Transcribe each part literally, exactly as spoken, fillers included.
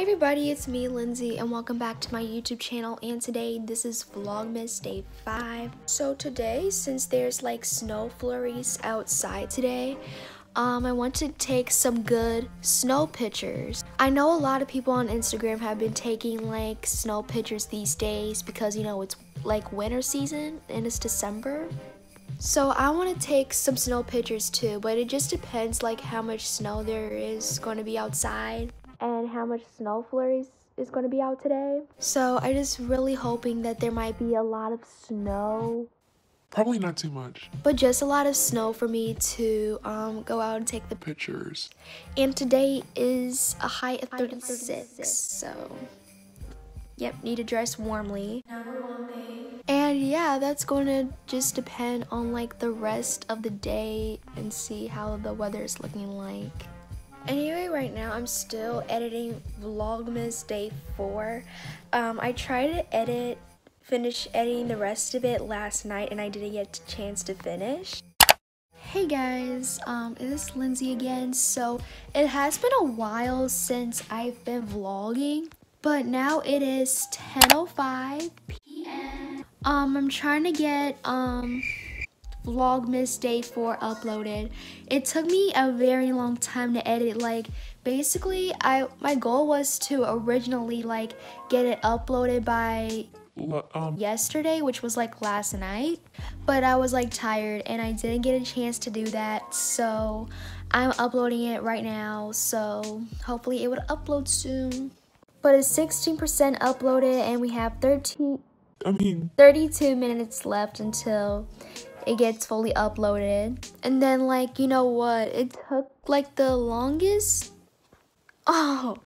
everybody, it's me, Lindsay, and welcome back to my YouTube channel. And today, this is Vlogmas Day five. So today, since there's like snow flurries outside today, um, I want to take some good snow pictures. I know a lot of people on Instagram have been taking like snow pictures these days because, you know, it's like winter season and it's December. So I want to take some snow pictures too, but it just depends like how much snow there is going to be outside and how much snow flurries is going to be out today. So I just really hoping that there might be a lot of snow. Probably not too much, but just a lot of snow for me to um, go out and take the pictures. And today is a high of thirty-six, so yep, need to dress warmly. Number one thing. And yeah, that's going to just depend on like the rest of the day and see how the weather is looking like. Anyway, right now I'm still editing Vlogmas Day four. Um, I tried to edit, finish editing the rest of it last night and I didn't get a chance to finish. Hey guys, um, it is Lindsay again. So it has been a while since I've been vlogging, but now it is ten oh five p m Um, I'm trying to get um Vlogmas Day four uploaded. It took me a very long time to edit. Like basically, I my goal was to originally like get it uploaded by um. yesterday, which was like last night, but I was like tired and I didn't get a chance to do that. So I'm uploading it right now. So hopefully it would upload soon. But it's sixteen percent uploaded and we have thirteen. I mean, thirty-two minutes left until it gets fully uploaded. And then like, you know what, it took like the longest, oh,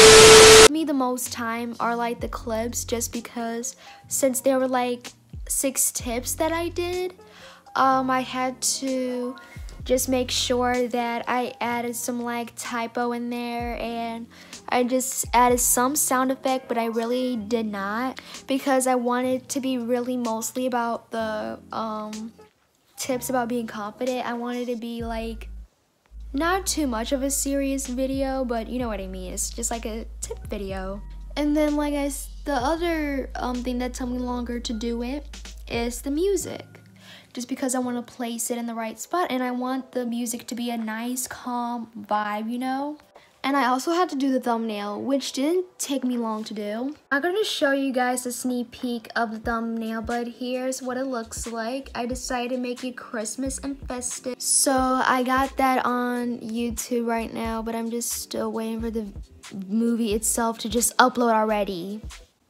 me the most time are like the clips, just because since there were like six tips that I did, um, I had to just make sure that I added some like typo in there, and I just added some sound effect, but I really did not because I wanted to be really mostly about the um, tips about being confident. I wanted to be like not too much of a serious video, but you know what I mean. It's just like a tip video. And then like I, the other um, thing that took me longer to do it is the music. Just because I want to place it in the right spot and I want the music to be a nice, calm vibe, you know? And I also had to do the thumbnail, which didn't take me long to do. I'm going to show you guys a sneak peek of the thumbnail, but here's what it looks like. I decided to make it Christmas and festive. So I got that on YouTube right now, but I'm just still waiting for the movie itself to just upload already.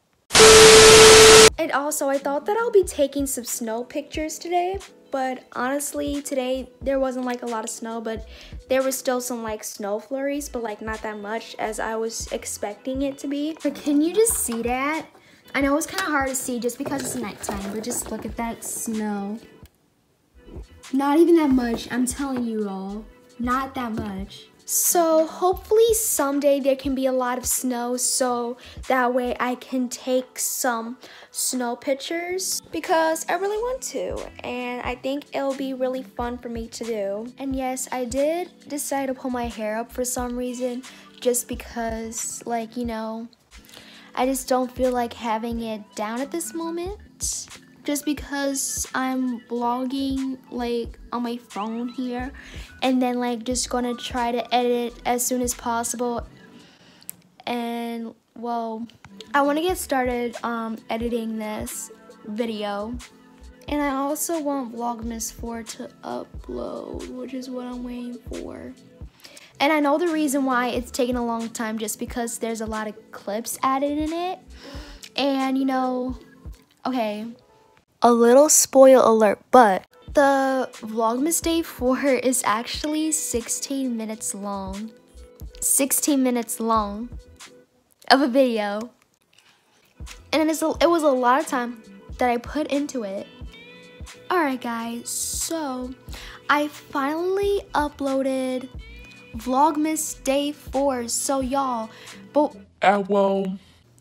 And also, I thought that I'll be taking some snow pictures today, but honestly, today there wasn't like a lot of snow, but there was still some like snow flurries, but like not that much as I was expecting it to be. But can you just see that? I know it's kind of hard to see just because it's nighttime, but just look at that snow. Not even that much, I'm telling you all, not that much. So hopefully someday there can be a lot of snow so that way I can take some snow pictures because I really want to, and I think it'll be really fun for me to do. And yes, I did decide to pull my hair up for some reason just because, like, you know, I just don't feel like having it down at this moment. Just because I'm vlogging like on my phone here and then like just gonna try to edit as soon as possible. And well, I want to get started um, editing this video. And I also want Vlogmas four to upload, which is what I'm waiting for. And I know the reason why it's taking a long time just because there's a lot of clips added in it. And you know, okay. A little spoil alert, but the Vlogmas Day four is actually sixteen minutes long. sixteen minutes long of a video. And it, is a, it was a lot of time that I put into it. Alright guys, so I finally uploaded Vlogmas Day four. So y'all, but uh, well,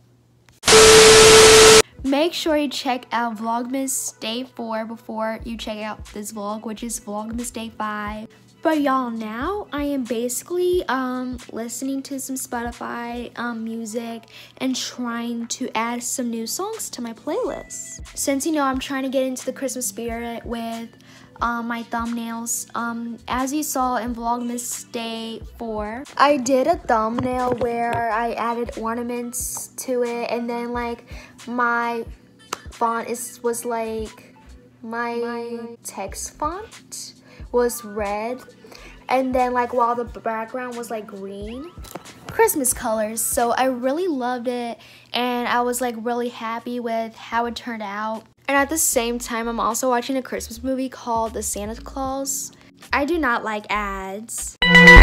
make sure you check out Vlogmas Day four before you check out this vlog, which is Vlogmas Day five. But y'all, now I am basically um, listening to some Spotify um, music and trying to add some new songs to my playlist. Since, you know, I'm trying to get into the Christmas spirit with um, my thumbnails. Um, as you saw in Vlogmas Day four, I did a thumbnail where I added ornaments to it, and then like my font is was like my, my text font was red, and then like while the background was like green, Christmas colors. So I really loved it, and I was like really happy with how it turned out. And at the same time, I'm also watching a Christmas movie called The Santa Claus. I do not like ads.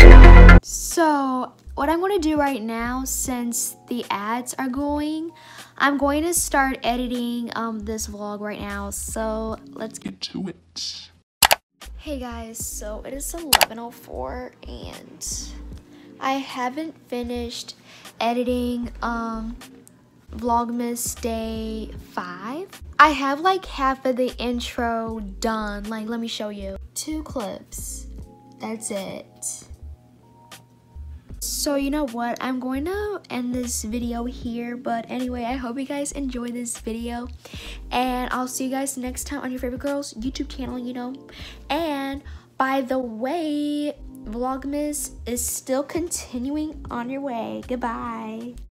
So what I'm going to do right now, since the ads are going, I'm going to start editing um, this vlog right now. So let's Get to it. Hey guys, so it is eleven oh four and I haven't finished editing um, Vlogmas Day five. I have like half of the intro done. Like, let me show you. Two clips. That's it. So you know what, I'm going to end this video here, but anyway, I hope you guys enjoyed this video, and I'll see you guys next time on your favorite girl's YouTube channel, you know. And by the way, Vlogmas is still continuing on your way. Goodbye.